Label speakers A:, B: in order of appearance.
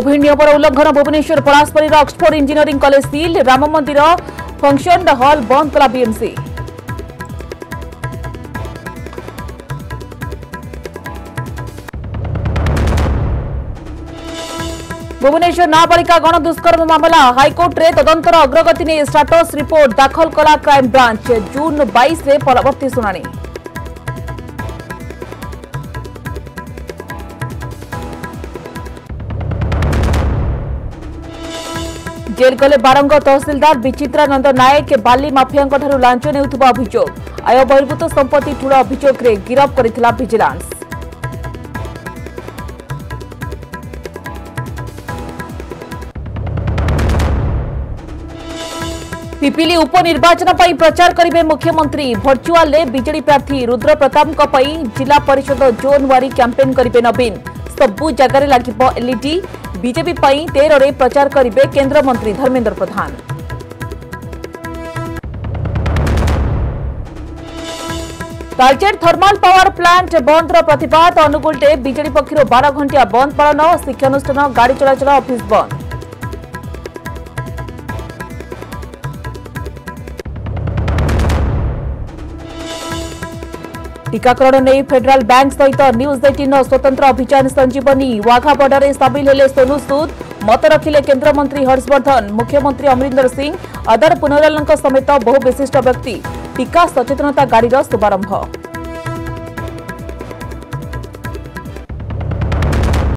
A: Covid नियम उल्लंघन Bhubaneswar Palaspari Oxford engineering college seal Ram Mandir function hall बंद कला बीएमसी। भुवनेश्वर नाबालिका गण दुष्कर्म मामला हाईकोर्ट रे तदंतर अग्रगति ने स्टाटस रिपोर्ट दाखल कला क्राइम ब्रांच जून 22 रे परवर्ती सुनानी। जेल गले बारंग तहसीलदार विचित्रानंद नायक बाली माफिया लांच नेउथुबा अभियोग आय बहिर्भूत संपत्ति ठूल अभियोग रे गिरफ करिथिला विजिलेंस। पिपिली उपनिर्वाचन पर प्रचार करेंगे मुख्यमंत्री भर्चुआल बीजेडी प्रार्थी रुद्र प्रताप जिला परिषद जोन वारी कैंपेन करेंगे नवीन सबु जगार लगे एलईडी बीजेपी 13 रे प्रचार करेंगे केंद्र मंत्री Dharmendra Pradhan. Talcher thermal power plant बंद प्रतिवाद अनुगुल बीजेडी पक्षर 12 घंटिया बंद पालन शिक्षानुष्ठान गाड़ी चलाचल ऑफिस बंद। टीकाकरण नहीं फेडरल बैंक सहित न्यूज 18 स्वतंत्र अभियान संजीवनी वाघा बॉर्डर सामिल हेले सोनू सूद मत रखिले केंद्र मंत्री हर्षवर्धन मुख्यमंत्री अमरिंदर सिंह अदर पुनराल समेत बहु विशिष्ट व्यक्ति टीका सचेतनता गाड़ी शुभारंभ।